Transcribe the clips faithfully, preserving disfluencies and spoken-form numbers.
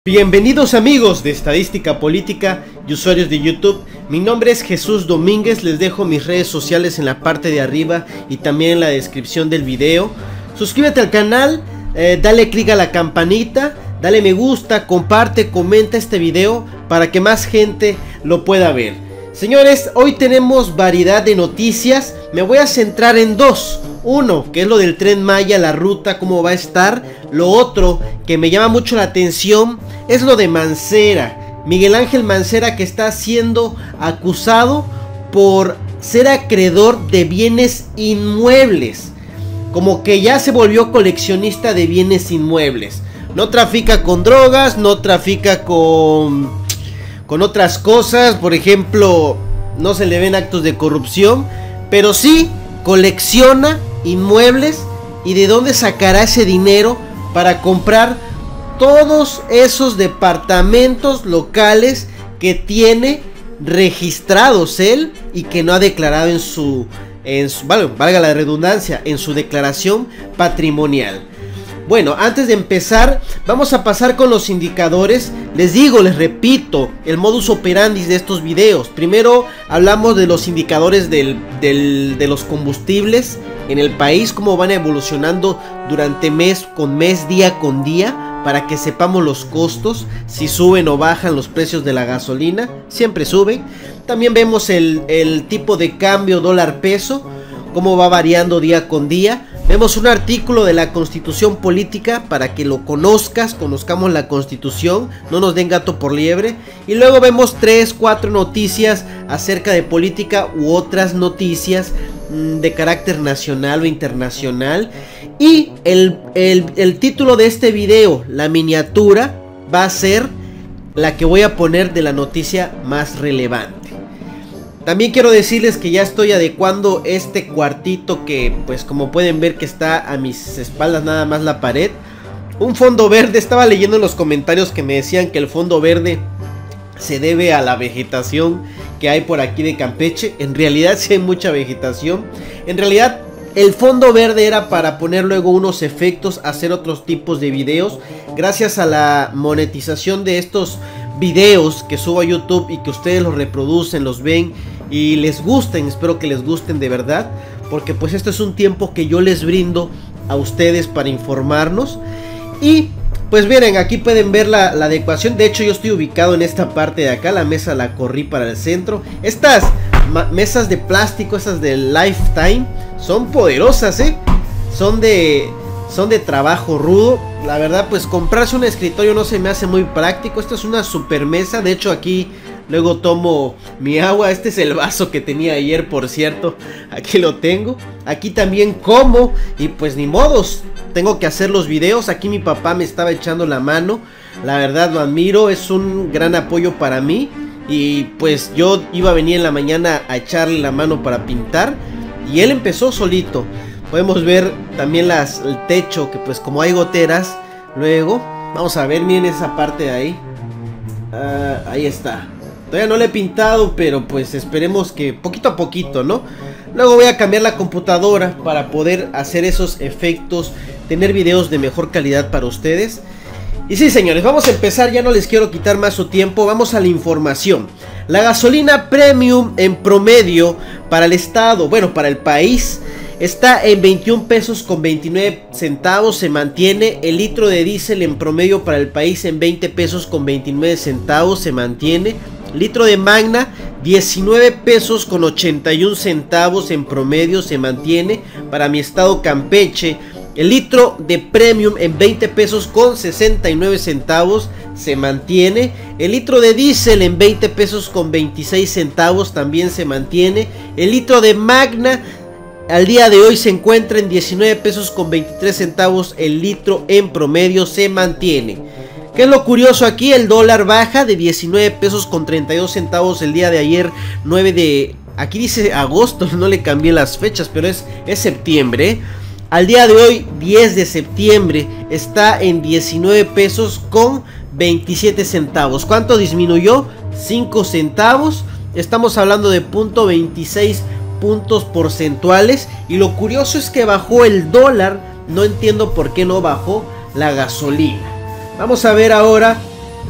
Bienvenidos amigos de Estadística Política y usuarios de YouTube. Mi nombre es Jesús Domínguez, les dejo mis redes sociales en la parte de arriba y también en la descripción del video. Suscríbete al canal, eh, dale click a la campanita, dale me gusta, comparte, comenta este video para que más gente lo pueda ver. Señores, hoy tenemos variedad de noticias, me voy a centrar en dos. Uno, que es lo del Tren Maya, la ruta, cómo va a estar. Lo otro, que me llama mucho la atención, es lo de Mancera. Miguel Ángel Mancera, que está siendo acusado por ser acreedor de bienes inmuebles. Como que ya se volvió coleccionista de bienes inmuebles. No trafica con drogas, no trafica con, con otras cosas. Por ejemplo, no se le ven actos de corrupción, pero sí colecciona inmuebles. ¿Y de dónde sacará ese dinero para comprar todos esos departamentos locales que tiene registrados él y que no ha declarado en su, en su vale, valga la redundancia, en su declaración patrimonial? Bueno, antes de empezar, vamos a pasar con los indicadores. Les digo, les repito, el modus operandi de estos videos. Primero hablamos de los indicadores del, del, de los combustibles en el país, cómo van evolucionando durante mes con mes, día con día, para que sepamos los costos, si suben o bajan los precios de la gasolina. Siempre suben. También vemos el, el tipo de cambio dólar peso, cómo va variando día con día. Vemos un artículo de la Constitución Política para que lo conozcas, conozcamos la Constitución, no nos den gato por liebre. Y luego vemos tres, cuatro noticias acerca de política u otras noticias mmm, de carácter nacional o internacional. Y el, el, el título de este video, la miniatura, va a ser la que voy a poner de la noticia más relevante. También quiero decirles que ya estoy adecuando este cuartito que, pues como pueden ver, que está a mis espaldas nada más la pared. Un fondo verde. Estaba leyendo en los comentarios que me decían que el fondo verde se debe a la vegetación que hay por aquí de Campeche. En realidad sí hay mucha vegetación. En realidad el fondo verde era para poner luego unos efectos, hacer otros tipos de videos. Gracias a la monetización de estos videos que subo a YouTube y que ustedes los reproducen, los ven y les gusten, espero que les gusten de verdad, porque pues esto es un tiempo que yo les brindo a ustedes para informarnos. Y pues miren, aquí pueden ver la, la adecuación. De hecho yo estoy ubicado en esta parte de acá, la mesa la corrí para el centro. Estas mesas de plástico, esas de Lifetime, son poderosas, ¿eh? Son de... Son de trabajo rudo. La verdad, pues comprarse un escritorio no se me hace muy práctico. Esto es una super mesa. De hecho aquí luego tomo mi agua. Este es el vaso que tenía ayer, por cierto. Aquí lo tengo. Aquí también como. Y pues ni modos, tengo que hacer los videos. Aquí mi papá me estaba echando la mano. La verdad lo admiro. Es un gran apoyo para mí. Y pues yo iba a venir en la mañana a echarle la mano para pintar. Y él empezó solito. Podemos ver también las, el techo, que pues como hay goteras, luego, vamos a ver, miren esa parte de ahí. Uh, ahí está. Todavía no le he pintado, pero pues esperemos que poquito a poquito, ¿no? Luego voy a cambiar la computadora para poder hacer esos efectos, tener videos de mejor calidad para ustedes. Y sí, señores, vamos a empezar, ya no les quiero quitar más su tiempo, vamos a la información. La gasolina premium en promedio para el estado, bueno, para el país, está en veintiún pesos con veintinueve centavos, se mantiene. El litro de diésel en promedio para el país en veinte pesos con veintinueve centavos, se mantiene. Litro de Magna, diecinueve pesos con ochenta y un centavos en promedio, se mantiene. Para mi estado Campeche, el litro de Premium en veinte pesos con sesenta y nueve centavos, se mantiene. El litro de diésel en veinte pesos con veintiséis centavos, también se mantiene. El litro de Magna al día de hoy se encuentra en diecinueve pesos con veintitrés centavos el litro en promedio, se mantiene. ¿Qué es lo curioso aquí? El dólar baja de diecinueve pesos con treinta y dos centavos el día de ayer, nueve de... Aquí dice agosto, no le cambié las fechas, pero es, es septiembre, ¿eh? Al día de hoy, diez de septiembre, está en diecinueve pesos con veintisiete centavos. ¿Cuánto disminuyó? cinco centavos. Estamos hablando de punto veintiséis puntos porcentuales. Y lo curioso es que bajó el dólar. No entiendo por qué no bajó la gasolina. Vamos a ver ahora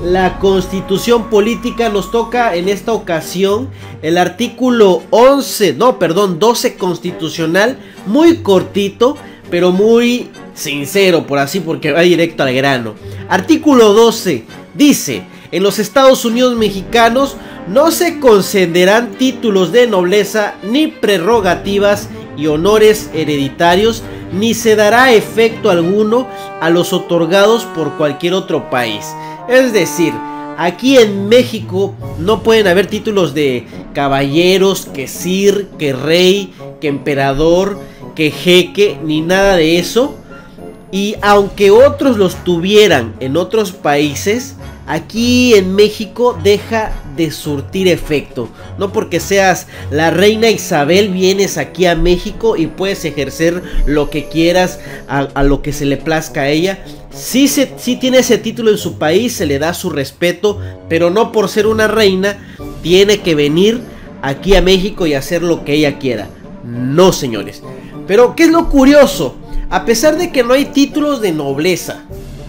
la Constitución Política. Nos toca en esta ocasión el artículo once, no, perdón, doce constitucional, muy cortito, pero muy sincero, por así, porque va directo al grano. Artículo doce dice: en los Estados Unidos mexicanos no se concederán títulos de nobleza, ni prerrogativas y honores hereditarios, ni se dará efecto alguno a los otorgados por cualquier otro país. Es decir, aquí en México no pueden haber títulos de caballeros, que sir, que rey, que emperador, que jeque, ni nada de eso. Y aunque otros los tuvieran en otros países, aquí en México deja de surtir efecto. No porque seas la reina Isabel vienes aquí a México y puedes ejercer lo que quieras, a, a lo que se le plazca a ella. Sí, se, sí tiene ese título en su país, se le da su respeto, pero no por ser una reina tiene que venir aquí a México y hacer lo que ella quiera. No, señores. Pero ¿qué es lo curioso? A pesar de que no hay títulos de nobleza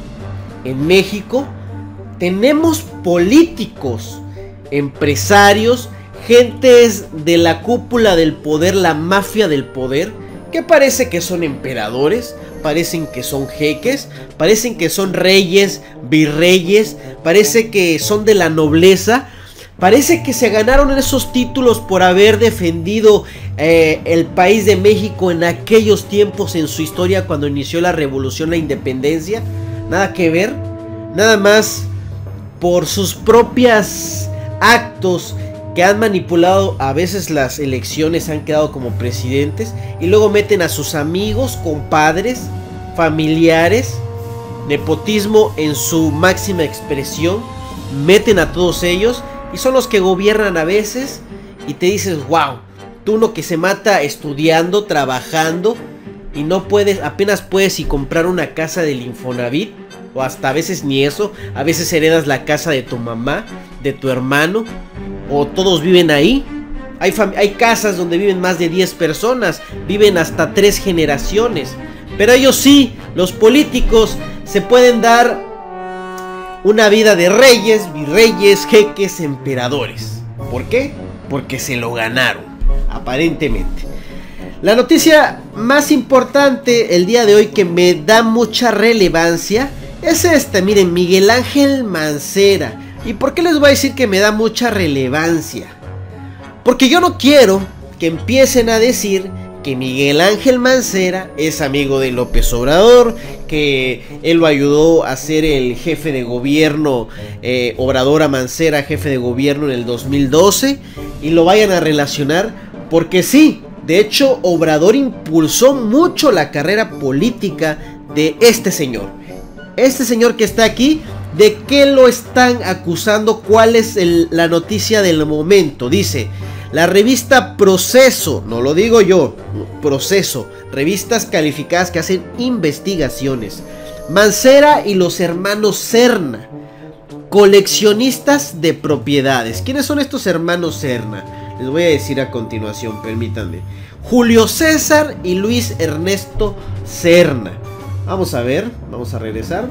en México, tenemos políticos, empresarios, gentes de la cúpula del poder, la mafia del poder, que parece que son emperadores, parecen que son jeques, parecen que son reyes, virreyes, parece que son de la nobleza. Parece que se ganaron esos títulos por haber defendido eh, el país de México en aquellos tiempos en su historia, cuando inició la revolución, la independencia. Nada que ver, nada más por sus propios actos que han manipulado a veces las elecciones, han quedado como presidentes y luego meten a sus amigos, compadres, familiares, nepotismo en su máxima expresión, meten a todos ellos. Y son los que gobiernan a veces. Y te dices, wow, tú uno que se mata estudiando, trabajando, y no puedes, apenas puedes y comprar una casa del Infonavit, o hasta a veces ni eso. A veces heredas la casa de tu mamá, de tu hermano, o todos viven ahí. Hay, hay casas donde viven más de diez personas, viven hasta tres generaciones. Pero ellos sí, los políticos, se pueden dar una vida de reyes, virreyes, jeques, emperadores. ¿Por qué? Porque se lo ganaron, aparentemente. La noticia más importante el día de hoy, que me da mucha relevancia, es esta. Miren, Miguel Ángel Mancera. ¿Y por qué les voy a decir que me da mucha relevancia? Porque yo no quiero que empiecen a decir que Miguel Ángel Mancera es amigo de López Obrador, que él lo ayudó a ser el jefe de gobierno, eh, Obrador a Mancera, jefe de gobierno en el dos mil doce, y lo vayan a relacionar, porque sí, de hecho Obrador impulsó mucho la carrera política de este señor. Este señor que está aquí, ¿de qué lo están acusando? ¿Cuál es el, la noticia del momento? Dice: la revista Proceso, no lo digo yo, Proceso, revistas calificadas que hacen investigaciones. Mancera y los hermanos Serna, coleccionistas de propiedades. ¿Quiénes son estos hermanos Serna? Les voy a decir a continuación, permítanme. Julio César y Luis Ernesto Serna. Vamos a ver, vamos a regresar.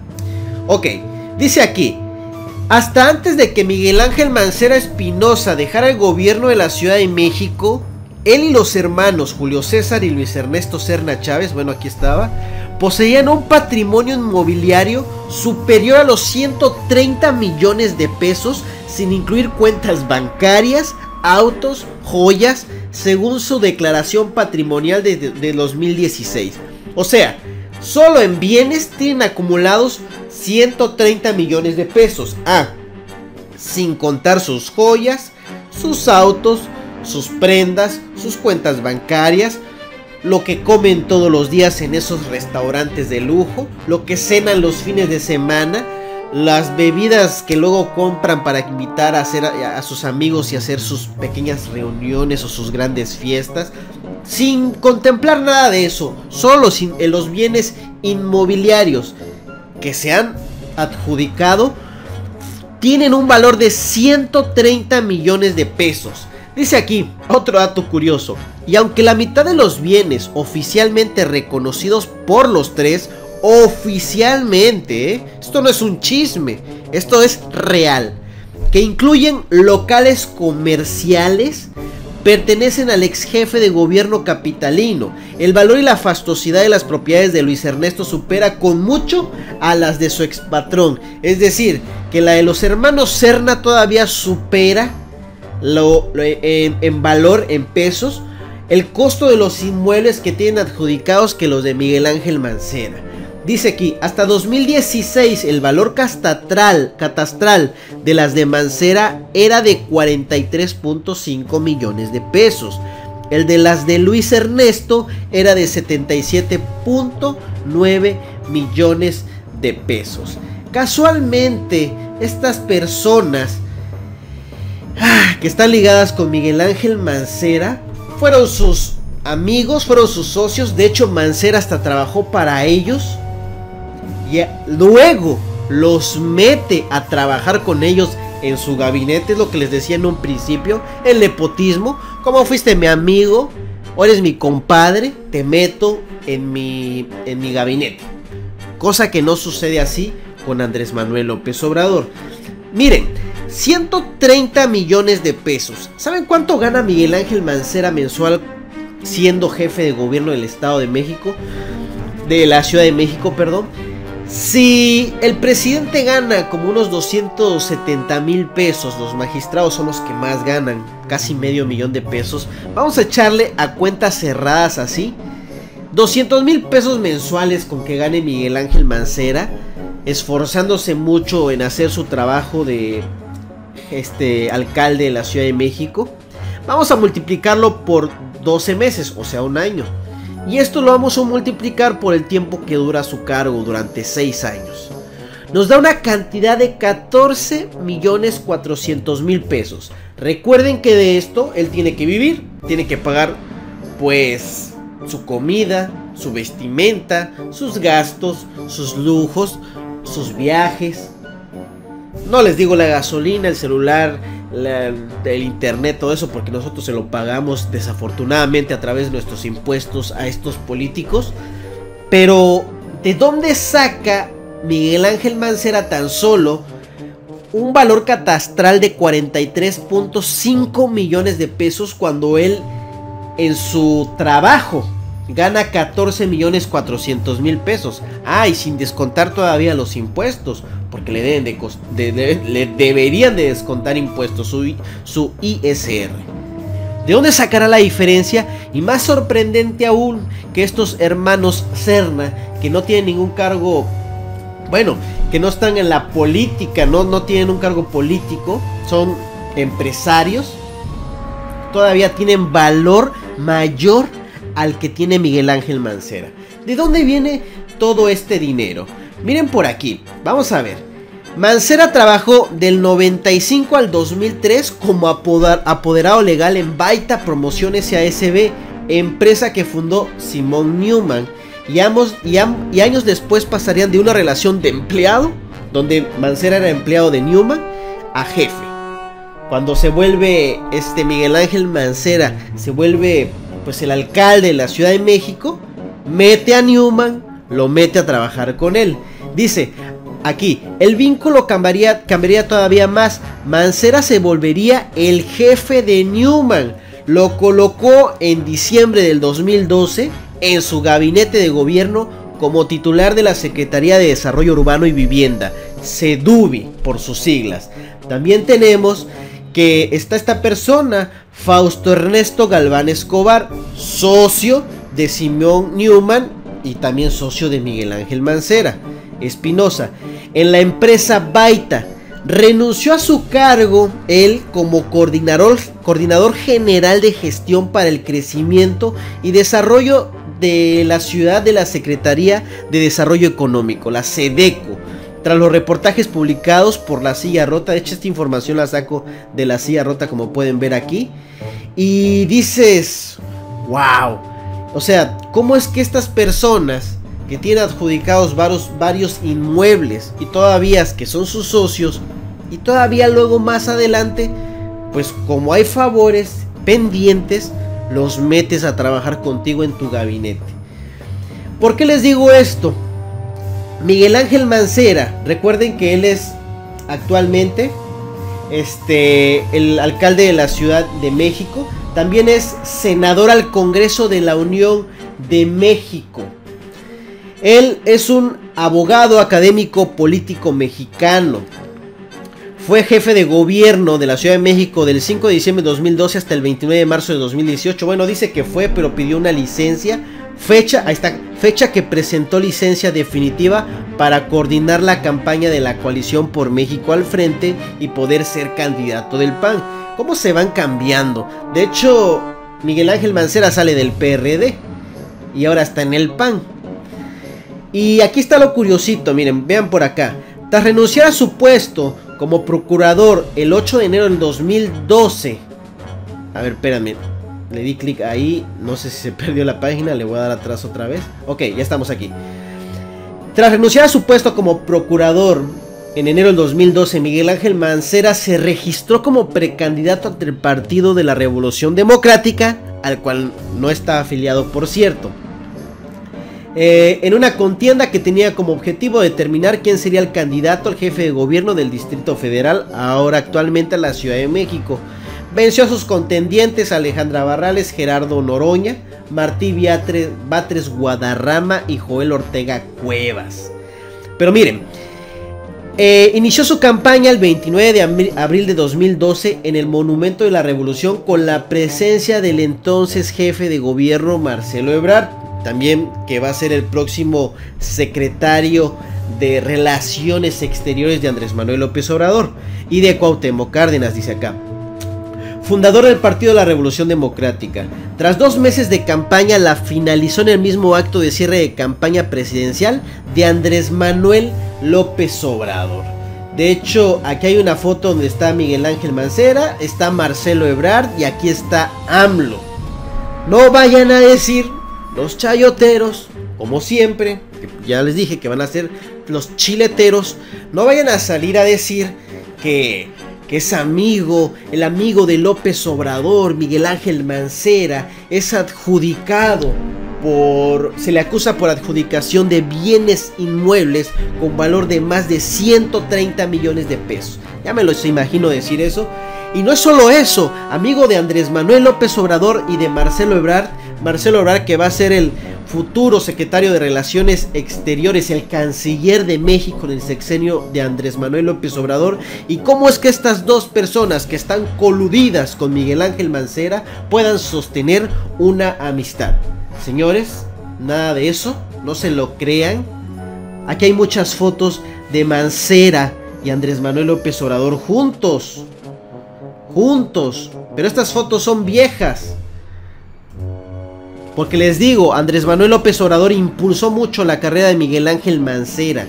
Ok, dice aquí: hasta antes de que Miguel Ángel Mancera Espinosa dejara el gobierno de la Ciudad de México, él y los hermanos Julio César y Luis Ernesto Serna Chávez, bueno, aquí estaba, poseían un patrimonio inmobiliario superior a los ciento treinta millones de pesos, sin incluir cuentas bancarias, autos, joyas, según su declaración patrimonial de, de, de dos mil dieciséis. O sea, solo en bienes tienen acumulados ciento treinta millones de pesos. Ah, sin contar sus joyas, sus autos, sus prendas, sus cuentas bancarias, lo que comen todos los días en esos restaurantes de lujo, lo que cenan los fines de semana, las bebidas que luego compran para invitar a, hacer a, a sus amigos y hacer sus pequeñas reuniones o sus grandes fiestas, sin contemplar nada de eso, solo sin, en los bienes inmobiliarios que se han adjudicado, tienen un valor de ciento treinta millones de pesos. Dice aquí, otro dato curioso: y aunque la mitad de los bienes oficialmente reconocidos por los tres, oficialmente, ¿eh? Esto no es un chisme, esto es real, que incluyen locales comerciales, pertenecen al ex jefe de gobierno capitalino. El valor y la fastuosidad de las propiedades de Luis Ernesto supera con mucho a las de su expatrón. Es decir, que la de los hermanos Serna todavía supera lo, lo, en, en valor, en pesos, el costo de los inmuebles que tienen adjudicados que los de Miguel Ángel Mancera. Dice aquí, hasta dos mil dieciséis el valor catastral, catastral de las de Mancera era de cuarenta y tres punto cinco millones de pesos. El de las de Luis Ernesto era de setenta y siete punto nueve millones de pesos. Casualmente, estas personas ah, que están ligadas con Miguel Ángel Mancera fueron sus amigos, fueron sus socios. De hecho, Mancera hasta trabajó para ellos. Y luego los mete a trabajar con ellos en su gabinete. Es lo que les decía en un principio, el nepotismo. Como fuiste mi amigo, o eres mi compadre, te meto en mi, en mi gabinete. Cosa que no sucede así con Andrés Manuel López Obrador. Miren, ciento treinta millones de pesos. ¿Saben cuánto gana Miguel Ángel Mancera mensual siendo jefe de gobierno del Estado de México? De la Ciudad de México, perdón. Si el presidente gana como unos doscientos setenta mil pesos, los magistrados son los que más ganan, casi medio millón de pesos. Vamos a echarle a cuentas cerradas así, doscientos mil pesos mensuales con que gane Miguel Ángel Mancera, esforzándose mucho en hacer su trabajo de este alcalde de la Ciudad de México. Vamos a multiplicarlo por doce meses, o sea, un año. Y esto lo vamos a multiplicar por el tiempo que dura su cargo, durante seis años. Nos da una cantidad de catorce millones cuatrocientos mil pesos. Recuerden que de esto él tiene que vivir, tiene que pagar pues su comida, su vestimenta, sus gastos, sus lujos, sus viajes. No les digo la gasolina, el celular, la, el internet, todo eso, porque nosotros se lo pagamos desafortunadamente a través de nuestros impuestos a estos políticos. Pero ¿de dónde saca Miguel Ángel Mancera tan solo un valor catastral de cuarenta y tres punto cinco millones de pesos cuando él en su trabajo gana catorce millones cuatrocientos mil pesos? Ah, y sin descontar todavía los impuestos, porque le, deben de, de, de, le deberían de descontar impuestos, su, su I S R. ¿De dónde sacará la diferencia? Y más sorprendente aún, que estos hermanos Serna, que no tienen ningún cargo, bueno, que no están en la política, no, no tienen un cargo político, son empresarios, todavía tienen valor mayor al que tiene Miguel Ángel Mancera. ¿De dónde viene todo este dinero? Miren por aquí, vamos a ver. Mancera trabajó del noventa y cinco al dos mil tres como apoder, apoderado legal en Baita Promoción S A S B, empresa que fundó Simon Newman, y, ambos, y, am, y años después pasarían de una relación de empleado, donde Mancera era empleado de Newman, a jefe. Cuando se vuelve este Miguel Ángel Mancera, se vuelve pues el alcalde de la Ciudad de México, mete a Newman, lo mete a trabajar con él. Dice aquí, el vínculo cambiaría, cambiaría todavía más. Mancera se volvería el jefe de Newman. Lo colocó en diciembre del dos mil doce en su gabinete de gobierno como titular de la Secretaría de Desarrollo Urbano y Vivienda, SEDUVI por sus siglas. También tenemos que está esta persona, Fausto Ernesto Galván Escobar, socio de Simon Newman y también socio de Miguel Ángel Mancera Espinosa. En la empresa Baita renunció a su cargo él como coordinador, coordinador general de gestión para el crecimiento y desarrollo de la ciudad de la Secretaría de Desarrollo Económico, la SEDECO. Tras los reportajes publicados por La Silla Rota, de hecho esta información la saco de La Silla Rota, como pueden ver aquí, y dices, wow, o sea, ¿cómo es que estas personas que tienen adjudicados varios, varios inmuebles y todavía que son sus socios, y todavía luego más adelante, pues como hay favores pendientes, los metes a trabajar contigo en tu gabinete? ¿Por qué les digo esto? Miguel Ángel Mancera, recuerden que él es actualmente este, el alcalde de la Ciudad de México. También es senador al Congreso de la Unión de México. Él es un abogado, académico, político mexicano. Fue jefe de gobierno de la Ciudad de México del cinco de diciembre de dos mil doce hasta el veintinueve de marzo de dos mil dieciocho. Bueno, dice que fue, pero pidió una licencia. Fecha, ahí está, fecha que presentó licencia definitiva para coordinar la campaña de la coalición por México al frente y poder ser candidato del P A N. ¿Cómo se van cambiando? De hecho, Miguel Ángel Mancera sale del P R D y ahora está en el P A N. Y aquí está lo curiosito, miren, vean por acá. Tras renunciar a su puesto como procurador el ocho de enero del dos mil doce. A ver, espérame. Le di clic ahí. No sé si se perdió la página. Le voy a dar atrás otra vez. Ok, ya estamos aquí. Tras renunciar a su puesto como procurador en enero del dos mil doce, Miguel Ángel Mancera se registró como precandidato ante el Partido de la Revolución Democrática, al cual no está afiliado, por cierto. Eh, en una contienda que tenía como objetivo determinar quién sería el candidato al jefe de gobierno del Distrito Federal, ahora actualmente a la Ciudad de México. Venció a sus contendientes Alejandra Barrales, Gerardo Noroña, Martí Batres, Batres Guadarrama y Joel Ortega Cuevas. Pero miren, eh, inició su campaña el veintinueve de abril de dos mil doce en el Monumento de la Revolución con la presencia del entonces jefe de gobierno Marcelo Ebrard, también que va a ser el próximo secretario de Relaciones Exteriores de Andrés Manuel López Obrador, y de Cuauhtémoc Cárdenas, dice acá. Fundador del Partido de la Revolución Democrática. Tras dos meses de campaña, la finalizó en el mismo acto de cierre de campaña presidencial de Andrés Manuel López Obrador. De hecho, aquí hay una foto donde está Miguel Ángel Mancera, está Marcelo Ebrard y aquí está AMLO. No vayan a decir los chayoteros, como siempre, que ya les dije que van a ser los chileteros, no vayan a salir a decir que, que es amigo, el amigo de López Obrador, Miguel Ángel Mancera, es adjudicado por, se le acusa por adjudicación de bienes inmuebles con valor de más de ciento treinta millones de pesos. Ya me los imagino decir eso. Y no es solo eso, amigo de Andrés Manuel López Obrador y de Marcelo Ebrard, Marcelo Ebrard, que va a ser el futuro secretario de Relaciones Exteriores, el canciller de México en el sexenio de Andrés Manuel López Obrador. Y cómo es que estas dos personas que están coludidas con Miguel Ángel Mancera puedan sostener una amistad. Señores, nada de eso, no se lo crean. Aquí hay muchas fotos de Mancera y Andrés Manuel López Obrador juntos. Juntos, pero estas fotos son viejas. Porque les digo, Andrés Manuel López Obrador impulsó mucho la carrera de Miguel Ángel Mancera.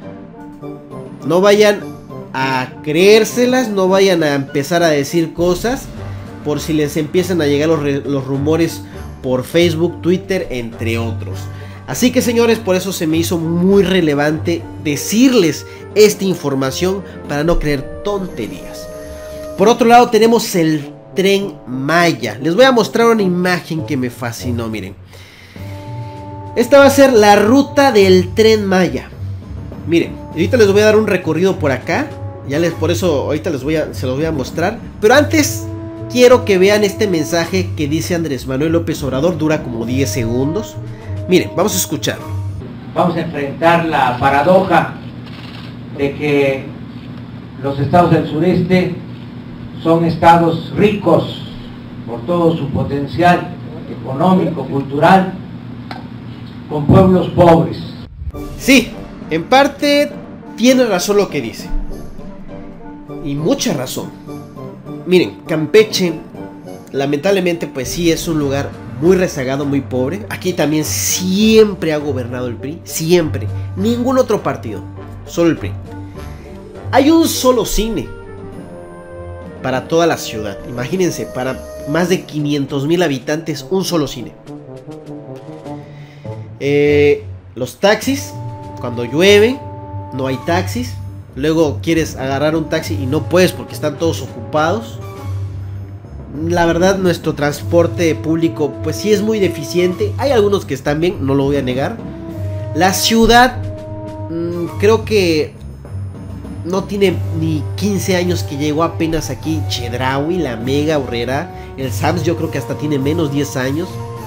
No vayan a creérselas, no vayan a empezar a decir cosas por si les empiezan a llegar los, los rumores por Facebook, Twitter, entre otros. Así que, señores, por eso se me hizo muy relevante decirles esta información para no creer tonterías. Por otro lado tenemos el Tren Maya. Les voy a mostrar una imagen que me fascinó, miren. Esta va a ser la ruta del Tren Maya. Miren, ahorita les voy a dar un recorrido por acá. Ya les, por eso ahorita les voy a, se los voy a mostrar. Pero antes quiero que vean este mensaje que dice Andrés Manuel López Obrador. Dura como diez segundos. Miren, vamos a escucharlo. Vamos a enfrentar la paradoja de que los estados del sureste son estados ricos por todo su potencial económico, cultural, con pueblos pobres. Sí, en parte tiene razón lo que dice. Y mucha razón. Miren, Campeche, lamentablemente, pues sí es un lugar muy rezagado, muy pobre. Aquí también siempre ha gobernado el P R I. Siempre. Ningún otro partido. Solo el P R I. Hay un solo cine para toda la ciudad. Imagínense, para más de quinientos mil habitantes, un solo cine. Eh, los taxis, cuando llueve, no hay taxis. Luego quieres agarrar un taxi y no puedes porque están todos ocupados. La verdad, nuestro transporte público pues sí es muy deficiente. Hay algunos que están bien, no lo voy a negar. La ciudad, mmm, creo que no tiene ni quince años que llegó apenas aquí. Chedraui, la Mega, Urrera, el Sams yo creo que hasta tiene menos diez años.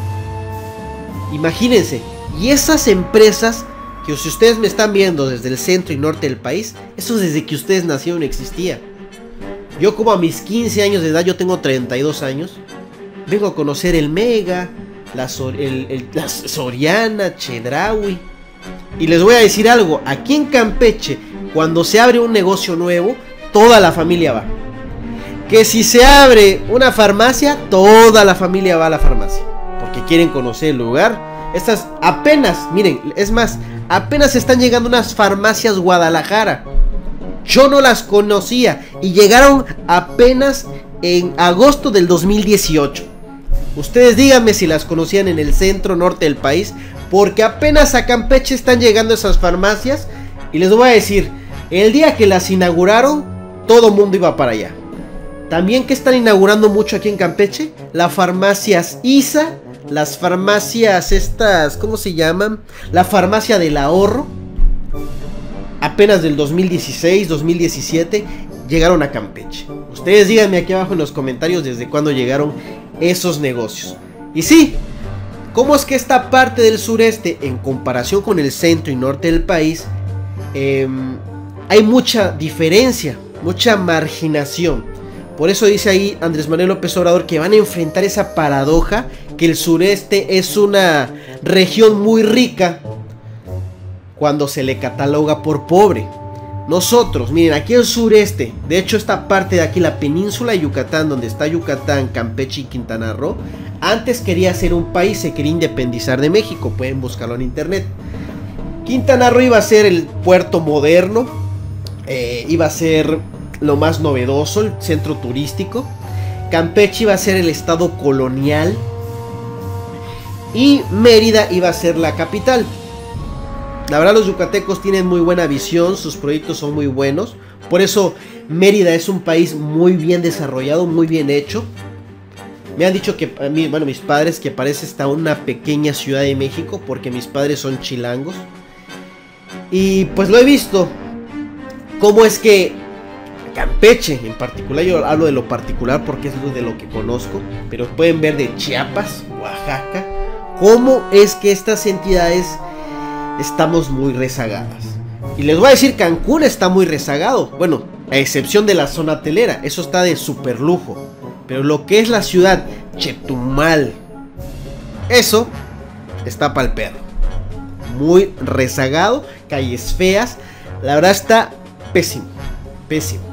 Imagínense, y esas empresas que si ustedes me están viendo desde el centro y norte del país, eso desde que ustedes nacieron existía. Yo como a mis quince años de edad, yo tengo treinta y dos años, vengo a conocer el Mega, la, Sor, el, el, la Soriana, Chedraui. Y les voy a decir algo, aquí en Campeche, cuando se abre un negocio nuevo, toda la familia va. Que si se abre una farmacia, toda la familia va a la farmacia, porque quieren conocer el lugar. Estas apenas, miren, es más, apenas están llegando unas farmacias Guadalajara. Yo no las conocía y llegaron apenas en agosto del dos mil dieciocho. Ustedes díganme si las conocían en el centro norte del país, porque apenas a Campeche están llegando esas farmacias. Y les voy a decir, el día que las inauguraron, todo el mundo iba para allá. También que están inaugurando mucho aquí en Campeche, las farmacias ISA, las farmacias estas, ¿cómo se llaman? La farmacia del ahorro. Apenas del dos mil dieciséis, dos mil diecisiete llegaron a Campeche. Ustedes díganme aquí abajo en los comentarios desde cuándo llegaron esos negocios. Y sí, ¿cómo es que esta parte del sureste, en comparación con el centro y norte del país, eh, hay mucha diferencia, mucha marginación? Por eso dice ahí Andrés Manuel López Obrador que van a enfrentar esa paradoja, que el sureste es una región muy rica cuando se le cataloga por pobre. Nosotros, miren, aquí el sureste, de hecho esta parte de aquí, la península de Yucatán, donde está Yucatán, Campeche y Quintana Roo, antes quería ser un país, se quería independizar de México, pueden buscarlo en internet. Quintana Roo iba a ser el puerto moderno, eh, iba a ser lo más novedoso, el centro turístico. Campeche iba a ser el estado colonial y Mérida iba a ser la capital. La verdad, los yucatecos tienen muy buena visión, sus proyectos son muy buenos. Por eso Mérida es un país muy bien desarrollado, muy bien hecho. Me han dicho que, a mí, bueno, mis padres, que parece hasta una pequeña ciudad de México, porque mis padres son chilangos. Y pues lo he visto. Cómo es que Campeche, en particular, yo hablo de lo particular porque es lo de lo que conozco, pero pueden ver de Chiapas, Oaxaca, cómo es que estas entidades estamos muy rezagadas. Y les voy a decir, Cancún está muy rezagado. Bueno, a excepción de la zona hotelera, eso está de super lujo. Pero lo que es la ciudad, Chetumal, eso está pa'l perro. Muy rezagado, calles feas. La verdad está pésimo, pésimo.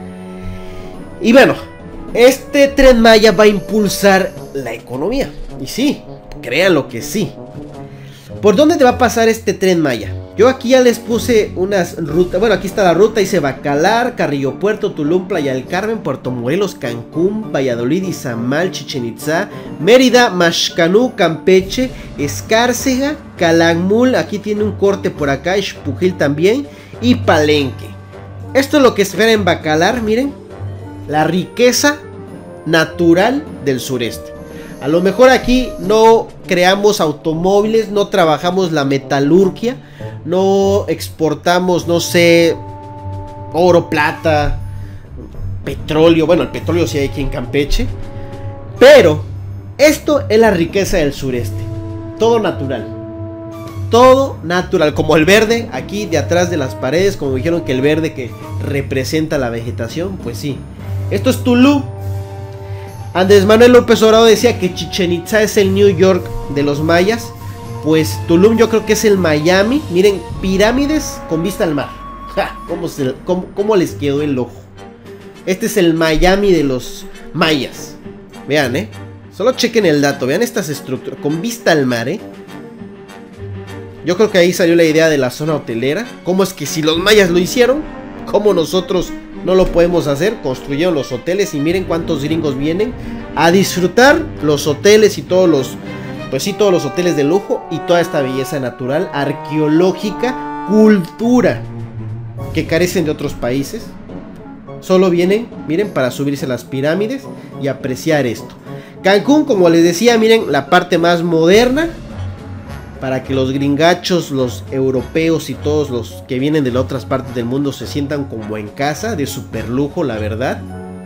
Y bueno, este Tren Maya va a impulsar la economía. Y sí, créanlo que sí. ¿Por dónde te va a pasar este Tren Maya? Yo aquí ya les puse unas rutas. Bueno, aquí está la ruta, dice Bacalar, Carrillo Puerto, Tulum, Playa del Carmen, Puerto Morelos, Cancún, Valladolid, Izamal, Chichén Itzá, Mérida, Maxcanú, Campeche, Escárcega, Calakmul, aquí tiene un corte por acá, Xpujil también, y Palenque. Esto es lo que se ve en Bacalar, miren, la riqueza natural del sureste. A lo mejor aquí no creamos automóviles, no trabajamos la metalurgia, no exportamos, no sé, oro, plata, petróleo. Bueno, el petróleo sí hay aquí en Campeche. Pero esto es la riqueza del sureste. Todo natural. Todo natural. Como el verde aquí de atrás de las paredes. Como dijeron que el verde que representa la vegetación. Pues sí. Esto es Tulum. Andrés Manuel López Obrador decía que Chichén Itzá es el New York de los mayas. Pues Tulum yo creo que es el Miami. Miren, pirámides con vista al mar. Ja, ¿cómo, se, cómo, ¿Cómo les quedó el ojo? Este es el Miami de los mayas. Vean, eh. Solo chequen el dato. Vean estas estructuras con vista al mar, eh. Yo creo que ahí salió la idea de la zona hotelera. ¿Cómo es que si los mayas lo hicieron, cómo nosotros no lo podemos hacer? Construyeron los hoteles y miren cuántos gringos vienen a disfrutar los hoteles y todos los, pues sí, todos los hoteles de lujo y toda esta belleza natural, arqueológica, cultura que carecen de otros países. Solo vienen, miren, para subirse a las pirámides y apreciar esto. Cancún, como les decía, miren, la parte más moderna. para que los gringachos, los europeos y todos los que vienen de otras partes del mundo se sientan como en casa, de super lujo, la verdad.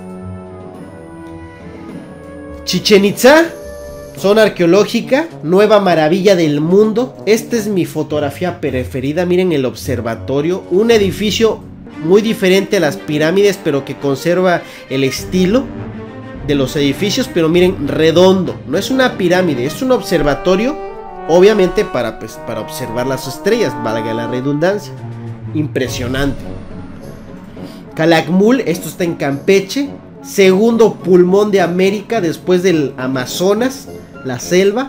Chichén Itzá, zona arqueológica, nueva maravilla del mundo. Esta es mi fotografía preferida. Miren el observatorio, un edificio muy diferente a las pirámides, pero que conserva el estilo de los edificios, pero miren, redondo. No es una pirámide, es un observatorio, obviamente para, pues, para observar las estrellas, valga la redundancia. Impresionante. Calakmul, esto está en Campeche, segundo pulmón de América después del Amazonas, la selva.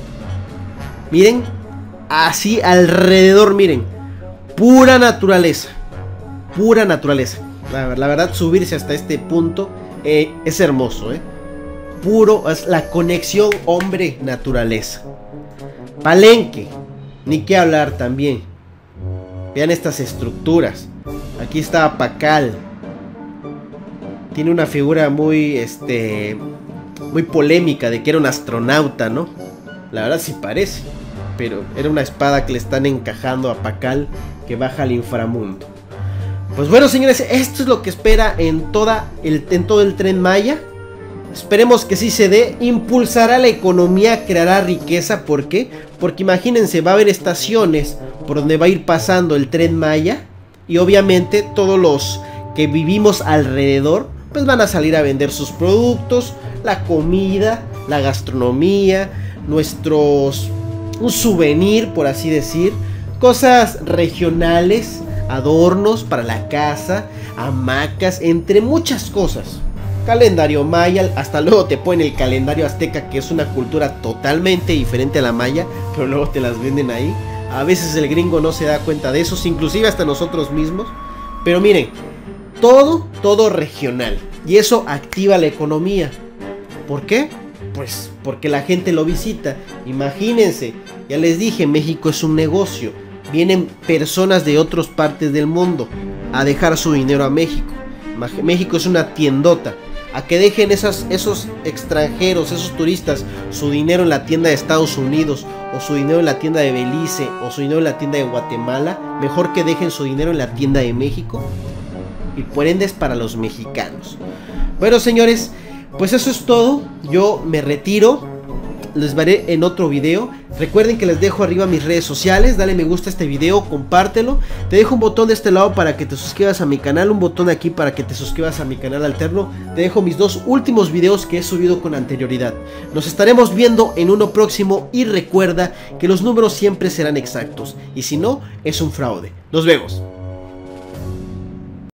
Miren, así alrededor, miren, pura naturaleza, pura naturaleza. La, la verdad, subirse hasta este punto eh, es hermoso, eh. Puro, es la conexión hombre-naturaleza. Palenque, ni qué hablar también. Vean estas estructuras. Aquí está Pacal. Tiene una figura muy, este, muy polémica de que era un astronauta, ¿no? La verdad sí parece, pero era una espada que le están encajando a Pacal, que baja al inframundo. Pues bueno, señores, esto es lo que espera en, toda el, en todo el Tren Maya. Esperemos que sí se dé. Impulsará la economía, creará riqueza. ¿Por qué? Porque imagínense, va a haber estaciones por donde va a ir pasando el Tren Maya, y obviamente todos los que vivimos alrededor pues van a salir a vender sus productos, la comida, la gastronomía, nuestros, un souvenir, por así decir, cosas regionales, adornos para la casa, hamacas, entre muchas cosas. Calendario maya, hasta luego te ponen el calendario azteca, que es una cultura totalmente diferente a la maya, pero luego te las venden ahí. A veces el gringo no se da cuenta de eso, inclusive hasta nosotros mismos. Pero miren, todo, todo regional, y eso activa la economía. ¿Por qué? Pues porque la gente lo visita. Imagínense, ya les dije, México es un negocio. Vienen personas de otras partes del mundo a dejar su dinero a México. México es una tiendota. A que dejen esas, esos extranjeros, esos turistas, su dinero en la tienda de Estados Unidos, o su dinero en la tienda de Belice, o su dinero en la tienda de Guatemala. Mejor que dejen su dinero en la tienda de México. Y por ende es para los mexicanos. Bueno, señores, pues eso es todo. Yo me retiro. Les veré en otro video. Recuerden que les dejo arriba mis redes sociales. Dale me gusta a este video, compártelo. Te dejo un botón de este lado para que te suscribas a mi canal, un botón aquí para que te suscribas a mi canal alterno. Te dejo mis dos últimos videos que he subido con anterioridad. Nos estaremos viendo en uno próximo, y recuerda que los números siempre serán exactos, y si no, es un fraude. Nos vemos.